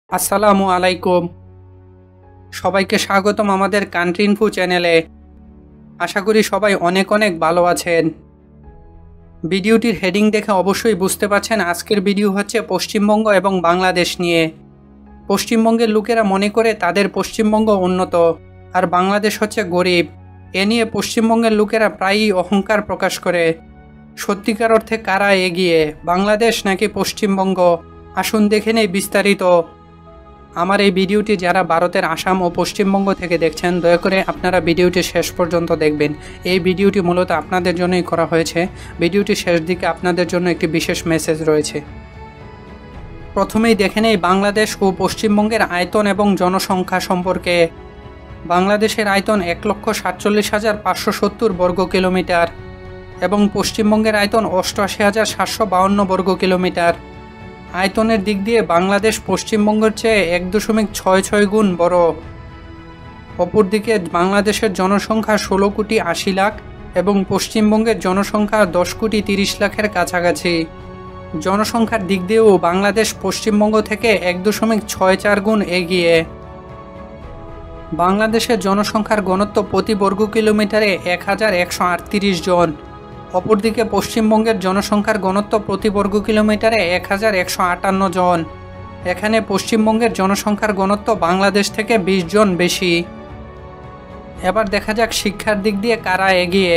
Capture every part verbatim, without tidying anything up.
আসসালামু আলাইকুম। সবাইকে স্বাগতম আমাদের কান্ট্রি ইনফো চ্যানেলে। আশা করি সবাই অনেক অনেক ভালো আছেন। ভিডিওটির হেডিং দেখে অবশ্যই বুঝতে পারছেন আজকের ভিডিও হচ্ছে পশ্চিমবঙ্গ এবং বাংলাদেশ নিয়ে। পশ্চিমবঙ্গের লোকেরা মনে করে তাদের পশ্চিমবঙ্গ উন্নত আর বাংলাদেশ হচ্ছে গরিব। এ নিয়ে পশ্চিমবঙ্গের লোকেরা প্রায়ই অহংকার প্রকাশ করে। সত্যিকার অর্থে কারা এগিয়ে, বাংলাদেশ নাকি পশ্চিমবঙ্গ? আসুন দেখে নেই বিস্তারিত। আমার এই ভিডিওটি যারা ভারতের আসাম ও পশ্চিমবঙ্গ থেকে দেখছেন, দয়া করে আপনারা ভিডিওটি শেষ পর্যন্ত দেখবেন। এই ভিডিওটি মূলত আপনাদের জন্যই করা হয়েছে। ভিডিওটি শেষ দিকে আপনাদের জন্য একটি বিশেষ মেসেজ রয়েছে। প্রথমেই দেখে নেই বাংলাদেশ ও পশ্চিমবঙ্গের আয়তন এবং জনসংখ্যা সম্পর্কে। বাংলাদেশের আয়তন এক লক্ষ সাতচল্লিশ হাজার পাঁচশো সত্তর বর্গ কিলোমিটার এবং পশ্চিমবঙ্গের আয়তন অষ্টআশি হাজার সাতশো বাউন্ন বর্গ কিলোমিটার। আয়তনের দিক দিয়ে বাংলাদেশ পশ্চিমবঙ্গের চেয়ে এক দশমিক ছয় ছয় গুণ বড়। অপরদিকে বাংলাদেশের জনসংখ্যা ষোলো কোটি আশি লাখ এবং পশ্চিমবঙ্গের জনসংখ্যা দশ কোটি তিরিশ লাখের কাছাকাছি। জনসংখ্যার দিক দিয়েও বাংলাদেশ পশ্চিমবঙ্গ থেকে এক দশমিক ছয় চার গুণ এগিয়ে। বাংলাদেশের জনসংখ্যার ঘনত্ব প্রতি বর্গ কিলোমিটারে এক হাজার একশো আটত্রিশ জন। অপরদিকে পশ্চিমবঙ্গের জনসংখ্যার ঘনত্ব প্রতি বর্গ কিলোমিটারে এক হাজার একশো আটান্ন জন। এখানে পশ্চিমবঙ্গের জনসংখ্যার ঘনত্ব বাংলাদেশ থেকে বিশ জন বেশি। এবার দেখা যাক শিক্ষার দিক দিয়ে কারা এগিয়ে।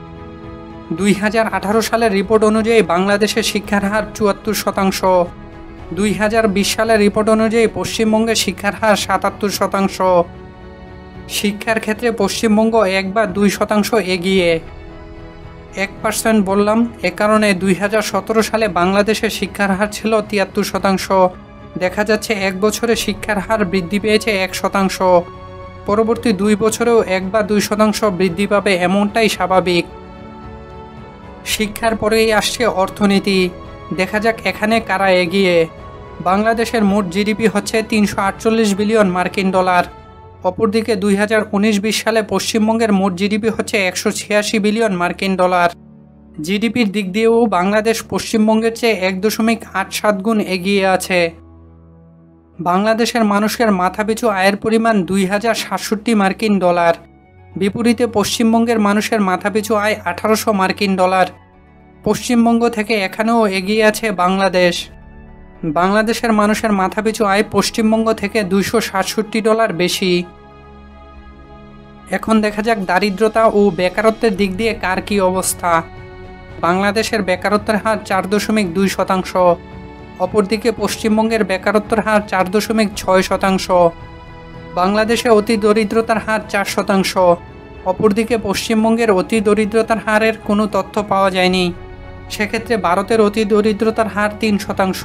দুই হাজার আঠারো সালের রিপোর্ট অনুযায়ী বাংলাদেশের শিক্ষার হার চুয়াত্তর শতাংশ। দুই হাজার বিশ সালের রিপোর্ট অনুযায়ী পশ্চিমবঙ্গের শিক্ষার হার সাতাত্তর শতাংশ। শিক্ষার ক্ষেত্রে পশ্চিমবঙ্গ এক বা দুই শতাংশ এগিয়ে। এক পার্সেন্ট বললাম এ কারণে দুই হাজার সতেরো সালে বাংলাদেশের শিক্ষার হার ছিল তিয়াত্তর শতাংশ। দেখা যাচ্ছে এক বছরে শিক্ষার হার বৃদ্ধি পেয়েছে এক শতাংশ। পরবর্তী দুই বছরেও এক বা দুই শতাংশ বৃদ্ধি পাবে, এমনটাই স্বাভাবিক। শিক্ষার পরেই আসছে অর্থনীতি। দেখা যাক এখানে কারা এগিয়ে। বাংলাদেশের মোট জিডিপি হচ্ছে তিনশো আটচল্লিশ বিলিয়ন মার্কিন ডলার। অপরদিকে দুই হাজার উনিশ বিশ সালে পশ্চিমবঙ্গের মোট জিডিপি হচ্ছে একশো ছিয়াশি বিলিয়ন মার্কিন ডলার। জিডিপির দিক দিয়েও বাংলাদেশ পশ্চিমবঙ্গের চেয়ে এক দশমিক আট সাত গুণ এগিয়ে আছে। বাংলাদেশের মানুষের মাথাপিছু আয়ের পরিমাণ দুই হাজার সাতষট্টি মার্কিন ডলার। বিপরীতে পশ্চিমবঙ্গের মানুষের মাথাপিছু আয় আঠারোশো মার্কিন ডলার। পশ্চিমবঙ্গ থেকে এখানেও এগিয়ে আছে বাংলাদেশ। বাংলাদেশের মানুষের মাথাপিছু আয় পশ্চিমবঙ্গ থেকে দুইশো সাতষট্টি ডলার বেশি। এখন দেখা যাক দারিদ্রতা ও বেকারত্বের দিক দিয়ে কার কী অবস্থা। বাংলাদেশের বেকারত্বের হার চার দশমিক দুই শতাংশ। অপরদিকে পশ্চিমবঙ্গের বেকারত্বের হার চার দশমিক ছয় শতাংশ। বাংলাদেশে অতি দরিদ্রতার হার চার শতাংশ। অপরদিকে পশ্চিমবঙ্গের অতি দরিদ্রতার হারের কোনো তথ্য পাওয়া যায়নি। সেক্ষেত্রে ভারতের অতি দরিদ্রতার হার তিন শতাংশ।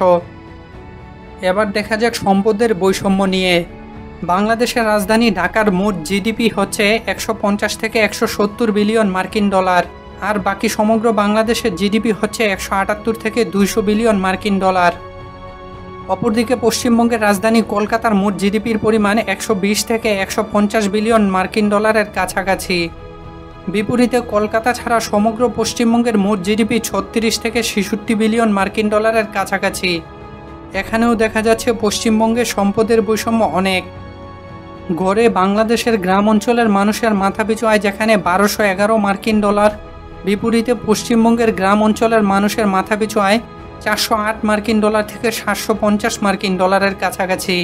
এবার দেখা যাক সম্পদের বৈষম্য নিয়ে। বাংলাদেশের রাজধানী ঢাকার মোট জিডিপি হচ্ছে একশো পঞ্চাশ থেকে একশো সত্তর বিলিয়ন মার্কিন ডলার, আর বাকি সমগ্র বাংলাদেশের জিডিপি হচ্ছে একশো আটাত্তর থেকে দুইশো বিলিয়ন মার্কিন ডলার। অপরদিকে পশ্চিমবঙ্গের রাজধানী কলকাতার মোট জিডিপির পরিমাণ একশো বিশ থেকে একশো পঞ্চাশ বিলিয়ন মার্কিন ডলারের কাছাকাছি। বিপরীতে কলকাতা ছাড়া সমগ্র পশ্চিমবঙ্গের মোট জিডিপি ছত্রিশ থেকে ছেষট্টি বিলিয়ন মার্কিন ডলারের কাছাকাছি। এখানেও দেখা যাচ্ছে পশ্চিমবঙ্গের সম্পদের বৈষম্য অনেক। গড়ে বাংলাদেশের গ্রাম অঞ্চলের মানুষের মাথাপিছু আয় যেখানে বারোশো এগারো মার্কিন ডলার, বিপরীতে পশ্চিমবঙ্গের গ্রাম অঞ্চলের মানুষের মাথাপিছু আয় চারশো আট মার্কিন ডলার থেকে সাতশো পঞ্চাশ মার্কিন ডলারের কাছাকাছি।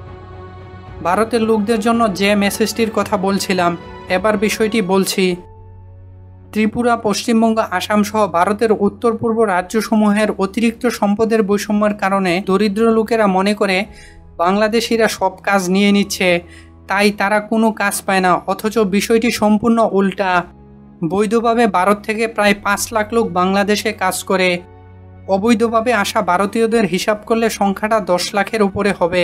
ভারতের লোকদের জন্য যে মেসেজটির কথা বলছিলাম, এবার বিষয়টি বলছি। ত্রিপুরা, পশ্চিমবঙ্গ, আসাম সহ ভারতের উত্তর পূর্ব রাজ্যসমূহের অতিরিক্ত সম্পদের বৈষম্যের কারণে দরিদ্র লোকেরা মনে করে বাংলাদেশিরা সব কাজ নিয়ে নিচ্ছে, তাই তারা কোনো কাজ পায় না। অথচ বিষয়টি সম্পূর্ণ উল্টা। বৈধভাবে ভারত থেকে প্রায় পাঁচ লাখ লোক বাংলাদেশে কাজ করে। অবৈধভাবে আসা ভারতীয়দের হিসাব করলে সংখ্যাটা দশ লাখের উপরে হবে।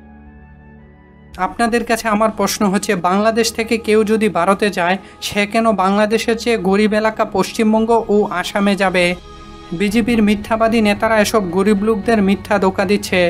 আপনাদের কাছে আমার প্রশ্ন হচ্ছে, বাংলাদেশ থেকে কেউ যদি ভারতে যায়, সে কেন বাংলাদেশের চেয়ে গরিব এলাকা পশ্চিমবঙ্গ ও আসামে যাবে? বিজেপির মিথ্যাবাদী নেতারা এসব গরিব লোকদের মিথ্যা ধোঁকা দিচ্ছে।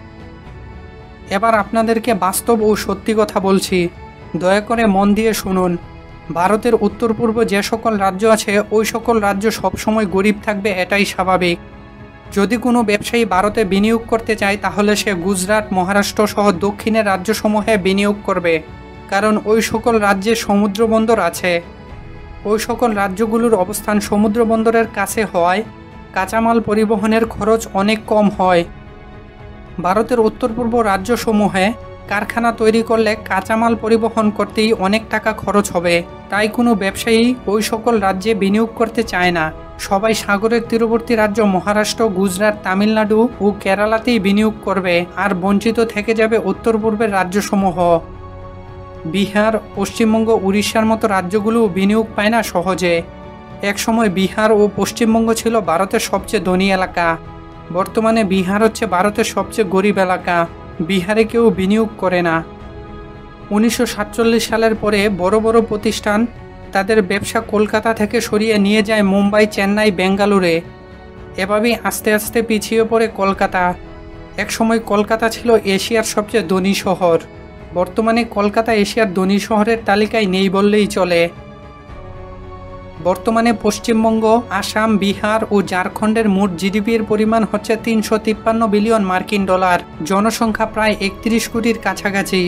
এবার আপনাদেরকে বাস্তব ও সত্যি কথা বলছি, দয়া করে মন দিয়ে শুনুন। ভারতের উত্তর পূর্ব যে সকল রাজ্য আছে, ওই সকল রাজ্য সবসময় গরিব থাকবে, এটাই স্বাভাবিক। যদি কোনো ব্যবসায়ী ভারতে বিনিয়োগ করতে চায় তাহলে সে গুজরাট, মহারাষ্ট্র সহ দক্ষিণের রাজ্যসমূহে বিনিয়োগ করবে, কারণ ওই সকল রাজ্যে সমুদ্র বন্দর আছে। ওই সকল রাজ্যগুলোর অবস্থান সমুদ্র বন্দরের কাছে হওয়ায় কাঁচামাল পরিবহনের খরচ অনেক কম হয়। ভারতের উত্তর পূর্ব রাজ্যসমূহে কারখানা তৈরি করলে কাঁচামাল পরিবহন করতেই অনেক টাকা খরচ হবে, তাই কোনো ব্যবসায়ী ওই সকল রাজ্যে বিনিয়োগ করতে চায় না। সবাই সাগরের তীরবর্তী রাজ্য মহারাষ্ট্র, গুজরাট, তামিলনাড়ু ও কেরালাতেই বিনিয়োগ করবে, আর বঞ্চিত থেকে যাবে উত্তর পূর্বের রাজ্যসমূহ। বিহার, পশ্চিমবঙ্গ, উড়িষ্যার মতো রাজ্যগুলো বিনিয়োগ পায় না সহজে। একসময় বিহার ও পশ্চিমবঙ্গ ছিল ভারতের সবচেয়ে ধনী এলাকা। বর্তমানে বিহার হচ্ছে ভারতের সবচেয়ে গরিব এলাকা। বিহারে কেউ বিনিয়োগ করে না। উনিশশো সাতচল্লিশ সালের পরে বড় বড় প্রতিষ্ঠান তাদের ব্যবসা কলকাতা থেকে সরিয়ে নিয়ে যায় মুম্বাই, চেন্নাই, বেঙ্গালুরে। এভাবেই আস্তে আস্তে পিছিয়ে পড়ে কলকাতা। একসময় কলকাতা ছিল এশিয়ার সবচেয়ে ধনী শহর। বর্তমানে কলকাতা এশিয়ার ধনী শহরের তালিকায় নেই বললেই চলে। বর্তমানে পশ্চিমবঙ্গ, আসাম, বিহার ও ঝাড়খণ্ডের মোট জিডিপির পরিমাণ হচ্ছে তিনশো তিপ্পান্ন বিলিয়ন মার্কিন ডলার, জনসংখ্যা প্রায় একত্রিশ কোটির কাছাকাছি।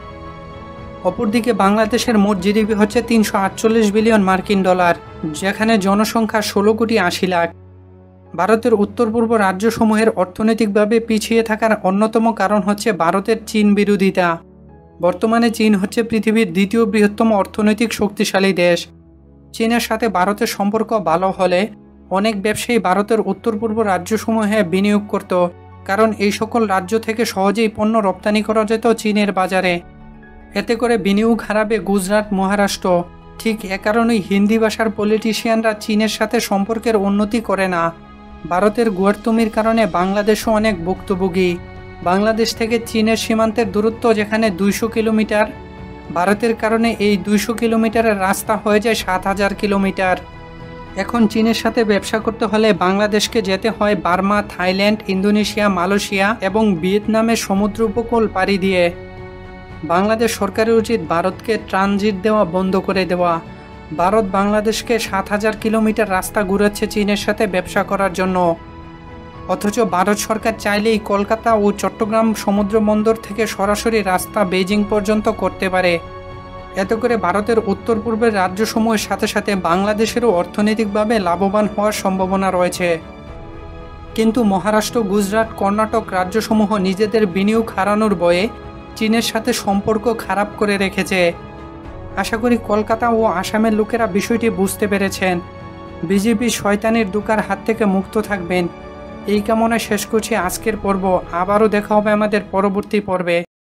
অপরদিকে বাংলাদেশের মোট জিডিপি হচ্ছে তিনশো আটচল্লিশ বিলিয়ন মার্কিন ডলার, যেখানে জনসংখ্যা ষোলো কোটি আশি লাখ। ভারতের উত্তর পূর্ব রাজ্যসমূহের অর্থনৈতিকভাবে পিছিয়ে থাকার অন্যতম কারণ হচ্ছে ভারতের চীন বিরোধিতা। বর্তমানে চীন হচ্ছে পৃথিবীর দ্বিতীয় বৃহত্তম অর্থনৈতিক শক্তিশালী দেশ। চীনের সাথে ভারতের সম্পর্ক ভালো হলে অনেক ব্যবসায়ী ভারতের উত্তর পূর্ব রাজ্যসমূহে বিনিয়োগ করত, কারণ এই সকল রাজ্য থেকে সহজেই পণ্য রপ্তানি করা যেত চীনের বাজারে। এতে করে বিনিয়োগ হারাবে গুজরাট, মহারাষ্ট্র। ঠিক এ কারণেই হিন্দি ভাষার পলিটিশিয়ানরা চীনের সাথে সম্পর্কের উন্নতি করে না। ভারতের গুয়ারতুমির কারণে বাংলাদেশও অনেক ভুক্তভোগী। বাংলাদেশ থেকে চীনের সীমান্তের দূরত্ব যেখানে দুইশো কিলোমিটার, ভারতের কারণে এই দুইশো কিলোমিটারের রাস্তা হয়ে যায় সাত হাজার কিলোমিটার। এখন চীনের সাথে ব্যবসা করতে হলে বাংলাদেশকে যেতে হয় বার্মা, থাইল্যান্ড, ইন্দোনেশিয়া, মালয়েশিয়া এবং ভিয়েতনামের সমুদ্র উপকূল পাড়ি দিয়ে। বাংলাদেশ সরকারের উচিত ভারতকে ট্রানজিট দেওয়া বন্ধ করে দেওয়া। ভারত বাংলাদেশকে সাত হাজার কিলোমিটার রাস্তা ঘুরাচ্ছে চীনের সাথে ব্যবসা করার জন্য, অথচ ভারত সরকার চাইলেই কলকাতা ও চট্টগ্রাম সমুদ্র বন্দর থেকে সরাসরি রাস্তা বেজিং পর্যন্ত করতে পারে। এতে করে ভারতের উত্তর পূর্বের রাজ্যসমূহের সাথে সাথে বাংলাদেশেরও অর্থনৈতিকভাবে লাভবান হওয়ার সম্ভাবনা রয়েছে। কিন্তু মহারাষ্ট্র, গুজরাট, কর্ণাটক রাজ্যসমূহ নিজেদের বিনিয়োগ হারানোর ভয়ে চীনের সাথে সম্পর্ক খারাপ করে রেখেছে। আশা করি কলকাতা ও আসামের লোকেরা বিষয়টি বুঝতে পেরেছেন। বিজেপি শয়তানির দুকার হাত থেকে মুক্ত থাকবেন, এই কামনায় শেষ করছি আজকের পর্ব। আবারও দেখা হবে আমাদের পরবর্তী পর্বে।